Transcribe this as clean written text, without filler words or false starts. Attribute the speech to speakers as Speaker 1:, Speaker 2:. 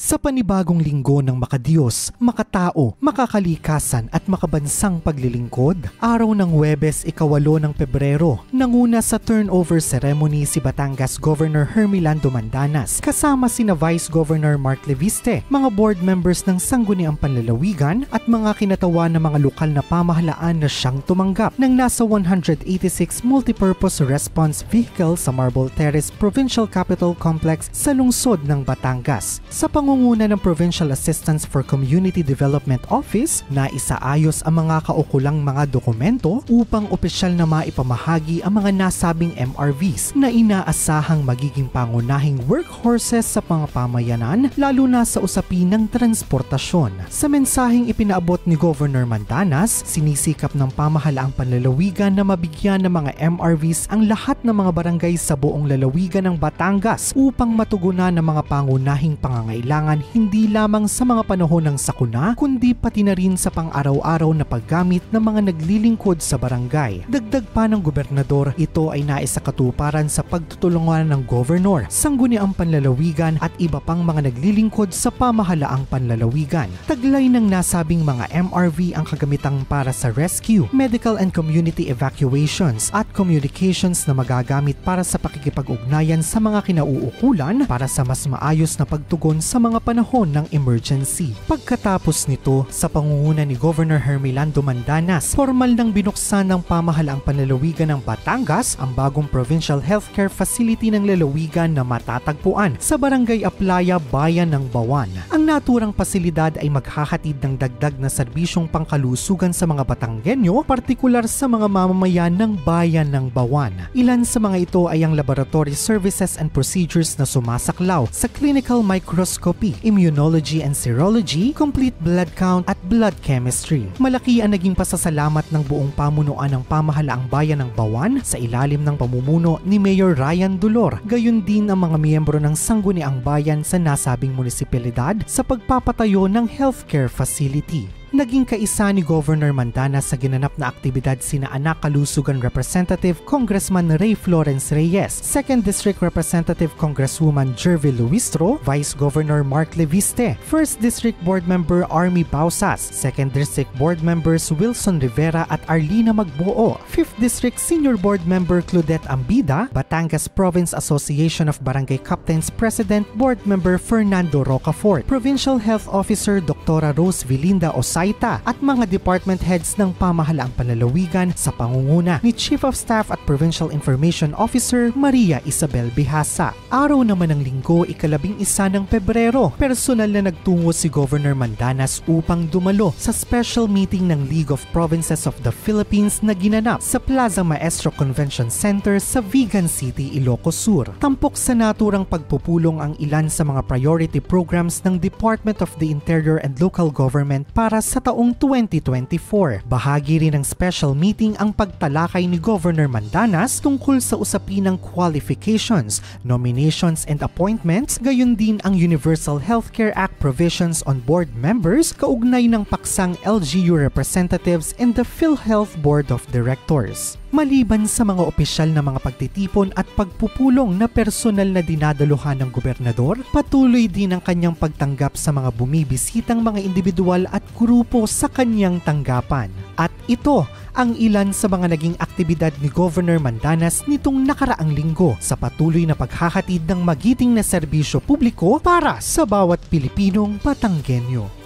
Speaker 1: Sa panibagong linggo ng makadiyos, makatao, makakalikasan at makabansang paglilingkod, araw ng Huwebes, 8 ng Pebrero, nanguna sa turnover ceremony si Batangas Governor Hermelando Mandanas kasama sina Vice Governor Mark Leviste, mga board members ng Sangguniang Panlalawigan at mga kinatawan ng mga lokal na pamahalaan na siyang tumanggap ng nasa 186 multipurpose response vehicle sa Marble Terrace Provincial Capital Complex sa lungsod ng Batangas. Sa pangunguna ng Provincial Assistance for Community Development Office na isaayos ang mga kaukulang mga dokumento upang opisyal na maipamahagi ang mga nasabing MRVs na inaasahang magiging pangunahing workhorses sa mga pamayanan lalo na sa usapin ng transportasyon. Sa mensaheng ipinaabot ni Governor Mandanas, sinisikap ng pamahalaang panlalawigan na mabigyan ng mga MRVs ang lahat ng mga barangay sa buong lalawigan ng Batangas upang matugunan ng mga pangunahing pangangailangan hindi lamang sa mga panahon ng sakuna kundi pati na rin sa pang-araw-araw na paggamit ng mga naglilingkod sa barangay. Dagdag pa ng gobernador, ito ay naisakatuparan sa pagtutulungan ng gobernor, Sangguniang Panlalawigan at iba pang mga naglilingkod sa pamahalaang panlalawigan. Taglay ng nasabing mga MRV ang kagamitang para sa rescue, medical and community evacuations at communications na magagamit para sa pakikipag-ugnayan sa mga kinauukulan para sa mas maayos na pagtugon sa mga panahon ng emergency. Pagkatapos nito, sa pangunguna ni Governor Hermelando Mandanas, formal nang binuksan ng pamahalaang panlalawigan ng Batangas ang bagong Provincial Healthcare Facility ng lalawigan na matatagpuan sa Barangay Aplaya, Bayan ng Bawan. Ang naturang pasilidad ay maghahatid ng dagdag na serbisyong pangkalusugan sa mga Batanggenyo, partikular sa mga mamamayan ng Bayan ng Bawan. Ilan sa mga ito ay ang laboratory services and procedures na sumasaklaw sa clinical microscopy, immunology and serology, complete blood count at blood chemistry. Malaki ang naging pasasalamat ng buong pamunuan ng pamahalaang bayan ng Bawan sa ilalim ng pamumuno ni Mayor Ryan Dolor, gayon din ang mga miyembro ng Sangguniang Bayan sa nasabing munisipalidad sa pagpapatayo ng healthcare facility. Naging kaisa ni Governor Mandanas sa ginanap na aktibidad sina Anak Kalusugan Representative Congressman Ray Florence Reyes, 2nd District Representative Congresswoman Jervy Luistro, Vice Governor Mark Leviste, 1st District Board Member Army Bausas, 2nd District Board Members Wilson Rivera at Arlina Magbuo, 5th District Senior Board Member Claudette Ambida, Batangas Province Association of Barangay Captains President Board Member Fernando Rocafort, Provincial Health Officer Dr. Rose Vilinda Osay at mga department heads ng pamahalaang panlalawigan sa pangunguna ni Chief of Staff at Provincial Information Officer Maria Isabel Bihasa. Araw naman ng linggo, 11 ng Pebrero, personal na nagtungo si Governor Mandanas upang dumalo sa special meeting ng League of Provinces of the Philippines na ginanap sa Plaza Maestro Convention Center sa Vigan City, Ilocos Sur. Tampok sa naturang pagpupulong ang ilan sa mga priority programs ng Department of the Interior and Local Government para sa taong 2024. Bahagi rin ng special meeting ang pagtalakay ni Governor Mandanas tungkol sa usapin ng qualifications, nominations and appointments, gayon din ang Universal Healthcare Act provisions on board members kaugnay ng paksang LGU representatives in the PhilHealth Board of Directors. Maliban sa mga opisyal na mga pagtitipon at pagpupulong na personal na dinadaluhan ng gobernador, patuloy din ang kanyang pagtanggap sa mga bumibisitang mga individual at grupo sa kanyang tanggapan. At ito ang ilan sa mga naging aktibidad ni Governor Mandanas nitong nakaraang linggo sa patuloy na paghahatid ng magiting na serbisyo publiko para sa bawat Pilipinong Batanggenyo.